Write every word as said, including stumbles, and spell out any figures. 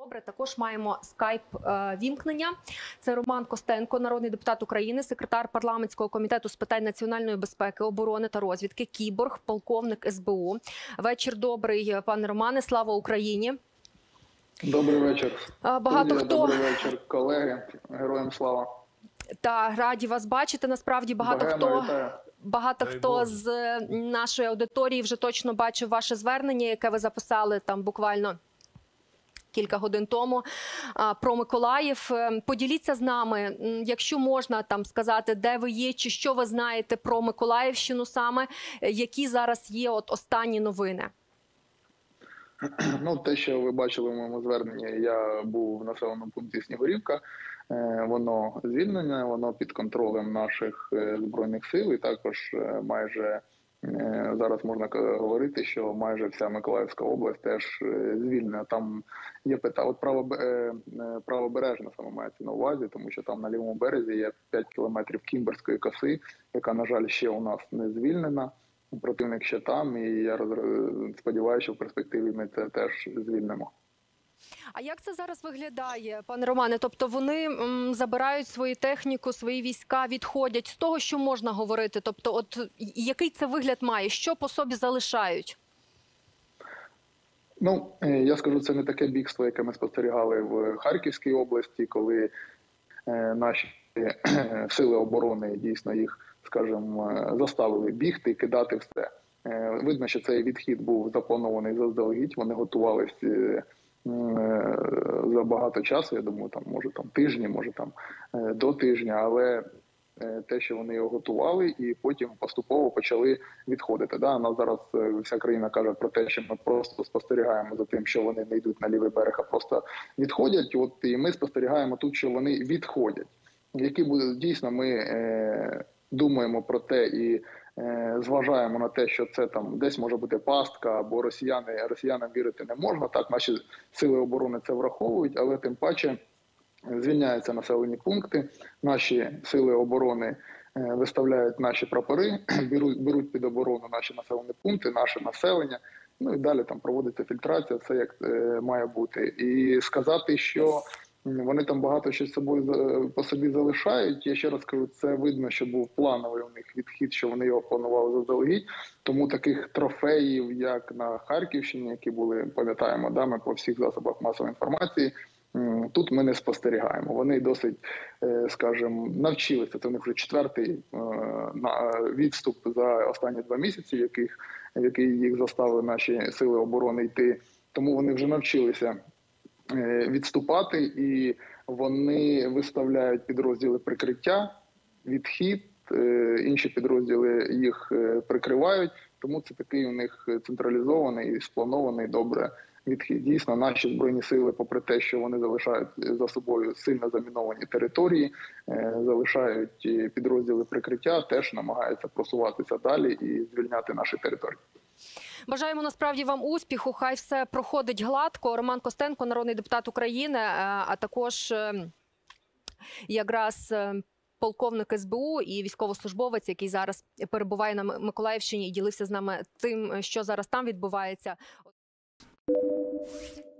Добре, також маємо скайп-вімкнення. Це Роман Костенко, народний депутат України, секретар парламентського комітету з питань національної безпеки, оборони та розвідки, кіборг, полковник ес бе у. Вечір добрий, пане Романе, слава Україні. Добрий вечір. Багато хто... Добрий вечір, колеги. Героям слава. Та раді вас бачити. Насправді багато Багема, хто... вітаю. Багато Дай хто Боже. з нашої аудиторії вже точно бачив ваше звернення, яке ви записали там буквально кілька годин тому, про Миколаїв. Поділіться з нами, якщо можна там сказати, де ви є, чи що ви знаєте про Миколаївщину саме, які зараз є от останні новини. Ну, те, що ви бачили в моєму зверненні, я був в населеному пункті Снігурівка. Воно звільнене, воно під контролем наших Збройних сил, і також майже зараз можна говорити, що майже вся Миколаївська область теж звільнена. Там є питання, от правобережна саме мається на увазі, тому що там на лівому березі є п'ять кілометрів Кімберської коси, яка, на жаль, ще у нас не звільнена. Противник ще там, і я сподіваюся, що в перспективі ми це теж звільнимо. А як це зараз виглядає, пане Романе? Тобто вони м, забирають свою техніку, свої війська, відходять з того, що можна говорити? Тобто, от який це вигляд має? Що по собі залишають? Ну, я скажу, це не таке бігство, яке ми спостерігали в Харківській області, коли е, наші е, сили оборони дійсно їх, скажімо, заставили бігти, кидати все. Е, видно, що цей відхід був запланований заздалегідь, вони готувалися е, за багато часу, я думаю, там може там тижні, може там до тижня, але те, що вони його готували, і потім поступово почали відходити. Да, нас зараз вся країна каже про те, що ми просто спостерігаємо за тим, що вони не йдуть на лівий берег, а просто відходять. От і ми спостерігаємо тут, що вони відходять. Які буде дійсно, ми е, думаємо про те і зважаємо на те, що це там десь може бути пастка, або росіяни, росіянам вірити не можна. Так, наші сили оборони це враховують, але тим паче звільняються населені пункти, наші сили оборони виставляють наші прапори, беруть, беруть під оборону наші населені пункти, наше населення, ну і далі там проводиться фільтрація, все як має бути. І сказати, що вони там багато що з собою по собі залишають. Я ще раз кажу, це видно, що був плановий у них відхід, що вони його планували заздалегідь. Тому таких трофеїв, як на Харківщині, які були, пам'ятаємо, да, ми по всіх засобах масової інформації, тут ми не спостерігаємо. Вони досить, скажімо, навчилися. Це у них вже четвертий відступ за останні два місяці, яких, який їх заставили наші сили оборони йти. Тому вони вже навчилися відступати, і вони виставляють підрозділи прикриття, відхід, інші підрозділи їх прикривають, тому це такий у них централізований і спланований добре відхід. Дійсно, наші Збройні сили, попри те, що вони залишають за собою сильно заміновані території, залишають підрозділи прикриття, теж намагаються просуватися далі і звільняти наші території. Бажаємо насправді вам успіху, хай все проходить гладко. Роман Костенко, народний депутат України, а також якраз полковник ес бе у і військовослужбовець, який зараз перебуває на Миколаївщині і ділився з нами тим, що зараз там відбувається.